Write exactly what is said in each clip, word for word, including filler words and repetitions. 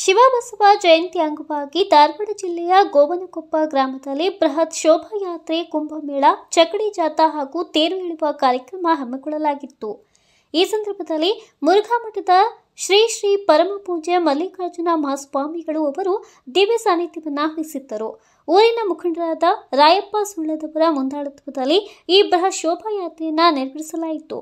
ಶಿವಬಸವ ಜಯಂತಿ ಅಂಗವಾಗಿ ಧಾರವಾಡ ಜಿಲ್ಲೆಯ ಗೋವನಕೊಪ್ಪ ಗ್ರಾಮದಲ್ಲಿ ಬೃಹತ್ ಶೋಭಾಯಾತ್ರೆ, ಕುಂಭಮೇಳ, ಚಕಡಿ ಜಾಥಾ ಹಾಗೂ ತೇರು ಎಳೆಯುವ ಕಾರ್ಯಕ್ರಮ ಹಮ್ಮಿಕೊಳ್ಳಲಾಗಿತ್ತು. ಈ ಸಂದರ್ಭದಲ್ಲಿ ಮುರುಘಾ ಮಠದ ಶ್ರೀ ಶ್ರೀ ಪರಮಪೂಜ್ಯ ಮಲ್ಲಿಕಾರ್ಜುನ ಮಹಾಸ್ವಾಮಿಗಳು ಅವರು ದಿವ್ಯ ಸಾನ್ನಿಧ್ಯವನ್ನು ವಹಿಸಿದ್ದರು. ಊರಿನ ಮುಖಂಡರಾದ ರಾಯಪ್ಪ ಸುಳ್ಳದವರ ಮುಂದಾಳತ್ವದಲ್ಲಿ ಈ ಬೃಹತ್ ಶೋಭಾಯಾತ್ರೆಯನ್ನು ನೆರವೇರಿಸಲಾಯಿತು.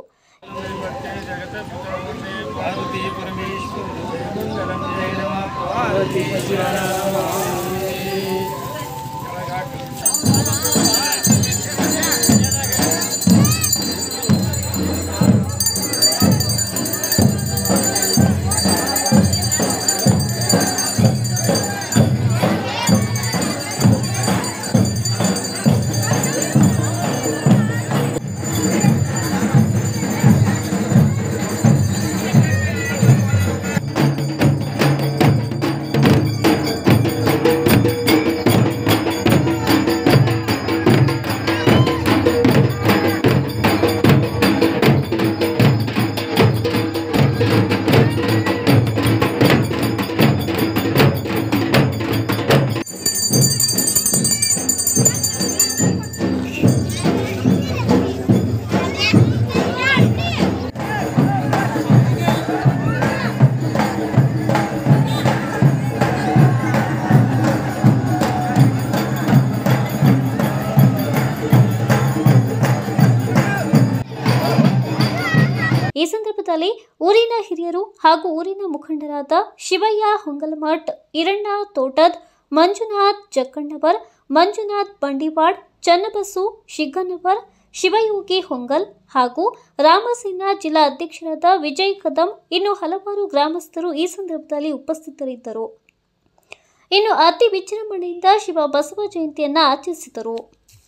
ಈ ಸಂದರ್ಭದಲ್ಲಿ ಊರಿನ ಹಿರಿಯರು ಹಾಗೂ ಊರಿನ ಮುಖಂಡರಾದ ಶಿವಯ್ಯ ಹೊಂಗಲಮಠ್, ಈರಣ್ಣ ತೋಟದ್, ಮಂಜುನಾಥ್ ಜಕ್ಕಣ್ಣವರ್, ಮಂಜುನಾಥ್ ಬಂಡಿವಾಡ್, ಚನ್ನಬಸು ಶಿಗ್ಗನ್ನವರ್, ಶಿವಯೋಗಿ ಹೊಂಗಲ್ ಹಾಗೂ ರಾಮಸೇನಾ ಜಿಲ್ಲಾ ಅಧ್ಯಕ್ಷರಾದ ವಿಜಯ್ ಕದಂ ಇನ್ನು ಹಲವಾರು ಗ್ರಾಮಸ್ಥರು ಈ ಸಂದರ್ಭದಲ್ಲಿ ಉಪಸ್ಥಿತರಿದ್ದರು. ಇನ್ನು ಅತಿ ವಿಜೃಂಭಣೆಯಿಂದ ಶಿವ ಬಸವ ಜಯಂತಿಯನ್ನು ಆಚರಿಸಿದರು.